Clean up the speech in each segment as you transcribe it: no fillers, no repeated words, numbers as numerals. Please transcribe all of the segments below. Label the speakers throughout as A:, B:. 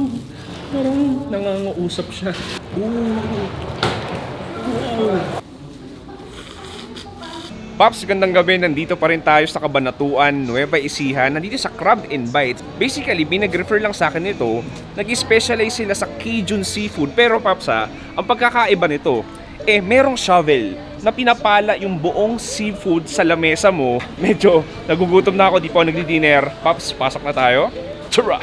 A: Parang nangangausap siya. Ooh. Wow. Pops, gandang gabi. Nandito pa rin tayo sa Cabanatuan, Nueva Ecija. Nandito sa Crab and Bites. Basically, binag-refer lang sa akin nito. Nag-specialize sila sa Cajun seafood. Pero Pops ang pagkakaiba nito, merong shovel na pinapala yung buong seafood sa lamesa mo. Medyo nagugutom na ako, di pa ako nagdi-dinner. Pops, pasok na tayo. Tara!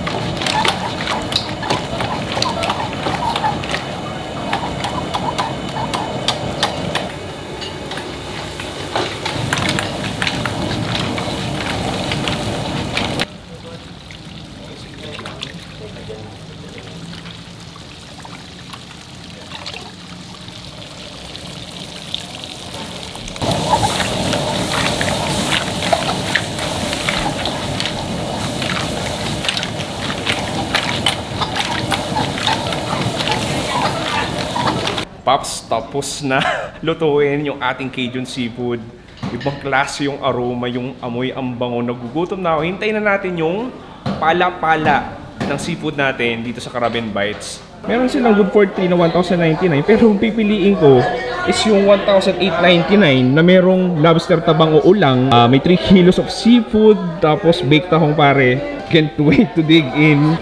A: Pops, tapos na lutuin yung ating Cajun seafood. Ibang klase yung aroma, yung amoy, ang bango. Nagugutom na ako. Hintayin na natin yung pala-pala ng seafood natin dito sa Crab and Bites. Meron silang good for 3 na 1,099, pero yung pipiliin ko is yung 1,899 na merong lobster tabang o ulang. May 3 kilos of seafood, tapos baked tahong pare. Can't wait to dig in.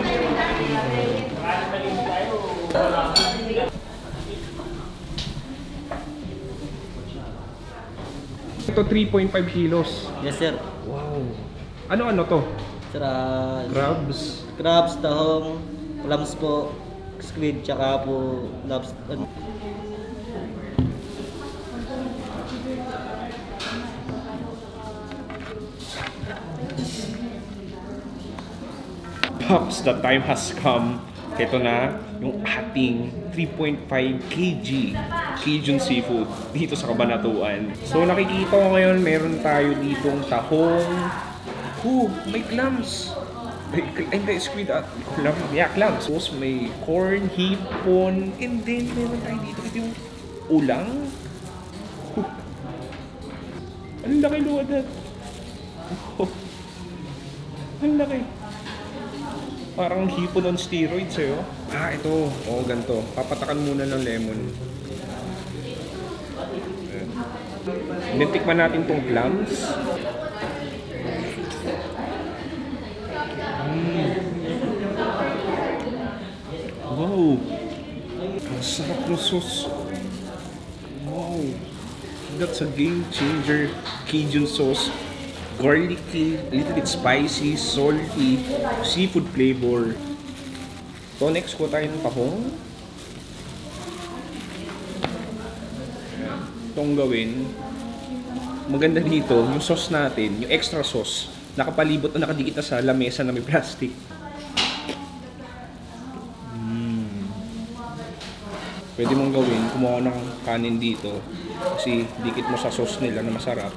A: Ito 3.5 kilos.
B: Yes, sir.
A: Wow. Ano-ano to?
B: Sir,
A: Crabs.
B: crabs, tahong, clams po, squid, tsaka po lobster.
A: Pops, the time has come. Ito na yung ating 3.5 kg Cajun seafood dito sa Cabanatuan. So nakikita ko ngayon, meron tayo ditong tahong. May clams. Hindi, squid at clams. Yeah, clams. So, may corn, hipon, and then meron tayo dito yung ulang. Ang laki luwad na. Ang laki. Parang hipon on steroids eh. Ito. Ganito. Papatakan muna ng lemon. Then tikman natin tong clams. Wow. Ang sarap ng sauce. Wow. That's a game changer. Cajun sauce. Garlicky, a little bit spicy, salty, seafood flavor. So next ko tayo ng tahong. Itong gawin. Maganda dito, yung sauce natin, yung extra sauce, nakapalibot na nakadikit na sa lamesa na may plastic. Pwede mong gawin, kumuha ng kanin dito. Kasi dikit mo sa sauce nila na masarap.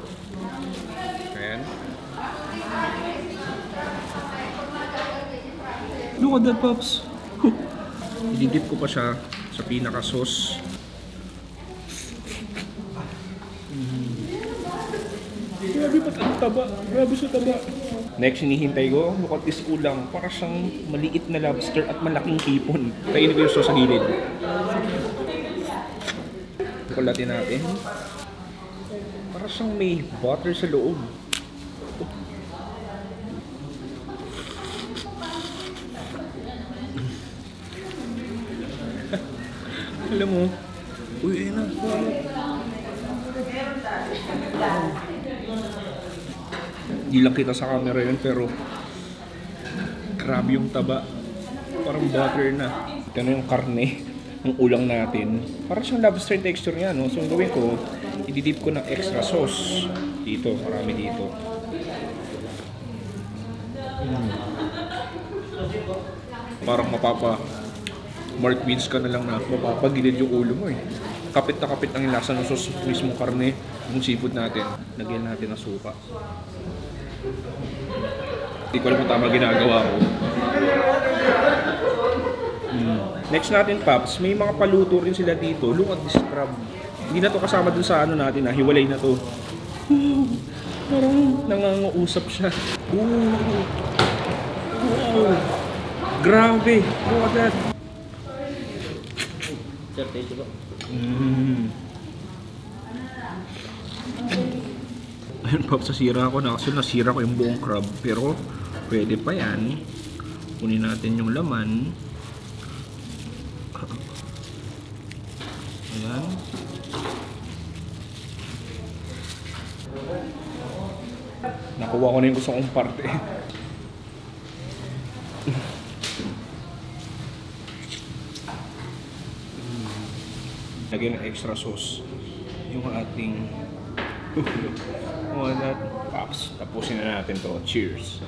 A: Look at that, Pops! Ididip ko pa siya sa pinaka-sauce. Grabe ba't ang taba? Grabe sa taba! Next, hinihintay ko, look at this ulang. Para siyang maliit na lobster at malaking hipon. Kainin ko yung sauce sa gilid. Kulatin natin. Para siyang may butter sa loob. Alam mo, uy, na. Di lang kita sa camera yun, pero grabe yung taba. Parang butter na. Ito na yung karne ng ulang natin. Parang siyang lobster texture niya, no? So, ang gawin ko, ididip ko ng extra sauce. Dito, marami dito. Parang Mark Wins ka na lang na mapapagilid yung ulo mo eh. Kapit na kapit ang lasa ng sauce mismong karne, yung seafood natin. Lagyan natin ng suka. Hindi ko alam kung tama ginagawa ko. Next natin, Pops, may mga paluto rin sila dito. Look at this crab. Hindi na to kasama dun sa ano natin, hiwalay na to. Parang nangangausap siya. Wow. Grabe! Look at that!
B: Sir, taste po.
A: Ayun, Pops, nasira ko na. Kasi nasira ko yung buong crab. Pero, pwede pa yan. Kunin natin yung laman. Ayan. Nakuha ko na yung gusto kong parte. Lagyan ng extra sauce yung ating that Pops. Tapusin na natin to. Cheers!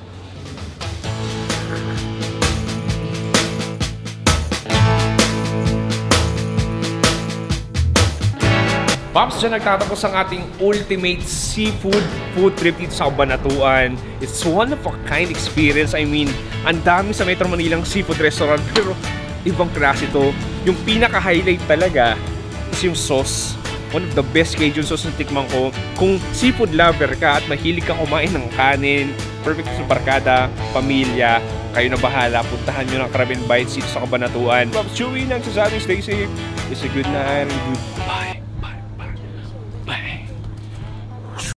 A: Pops, dyan nagtatapos ang ating ultimate seafood food trip dito sa Cabanatuan. It's one of a kind experience. I mean, ang dami sa Metro Manilang seafood restaurant pero ibang klase to. Yung pinaka-highlight talaga is yung sauce. One of the best Cajun sauce na tikman ko. Kung seafood lover ka at mahilig ka kumain ng kanin, perfect sa barkada, pamilya, kayo na bahala. Puntahan nyo ng Crab and Bites dito sa Cabanatuan. Pops, Chewy, nagsasabi, stay safe. It's a good night and good